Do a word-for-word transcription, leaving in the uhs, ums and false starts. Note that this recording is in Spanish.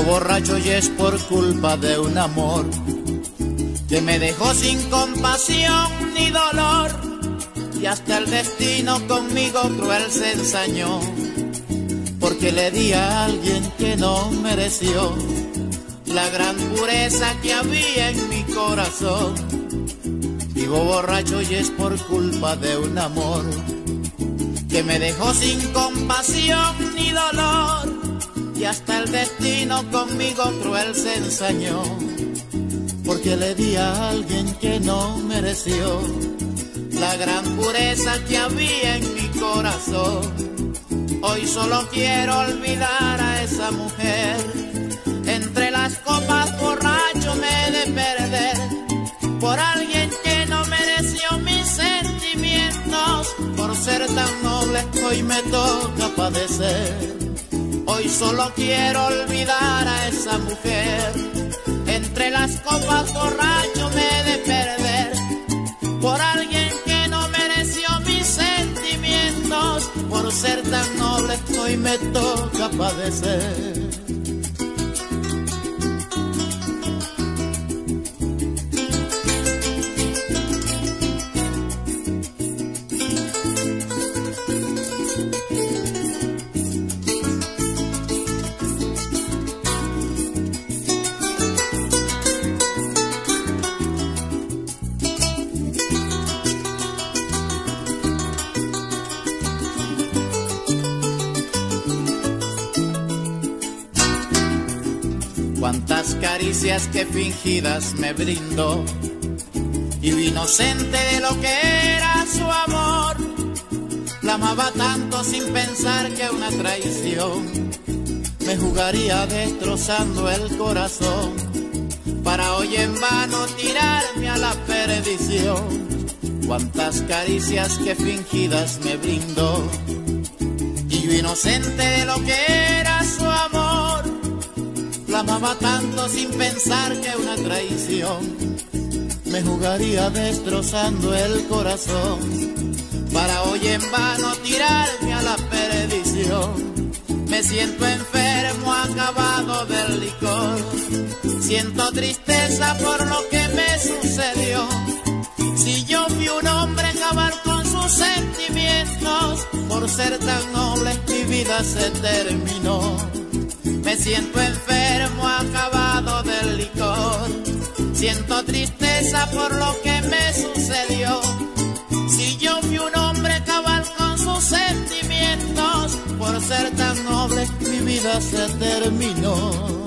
Vivo borracho y es por culpa de un amor que me dejó sin compasión ni dolor, y hasta el destino conmigo cruel se ensañó, porque le di a alguien que no mereció la gran pureza que había en mi corazón. Vivo borracho y es por culpa de un amor que me dejó sin compasión ni dolor, y hasta el destino conmigo cruel se ensañó, porque le di a alguien que no mereció la gran pureza que había en mi corazón. Hoy solo quiero olvidar a esa mujer, entre las copas borracho me he de perder por alguien que no mereció mis sentimientos. Por ser tan noble hoy me toca padecer. Hoy solo quiero olvidar a esa mujer, entre las copas borracho me he de perder por alguien que no mereció mis sentimientos. Por ser tan noble hoy me toca padecer. Cuántas caricias que fingidas me brindó, y vi inocente de lo que era su amor. La amaba tanto sin pensar que una traición me jugaría destrozando el corazón, para hoy en vano tirarme a la perdición. Cuántas caricias que fingidas me brindó, y yo inocente de lo que era su amor. La amaba tanto sin pensar que una traición me jugaría destrozando el corazón, para hoy en vano tirarme a la perdición. Me siento enfermo, acabado del licor, siento tristeza por lo que me sucedió. Si yo fui un hombre cabal con sus sentimientos, por ser tan noble mi vida se terminó. Me siento enfermo, acabado del licor, siento tristeza por lo que me sucedió. Si yo fui un hombre cabal con sus sentimientos, por ser tan noble mi vida se terminó.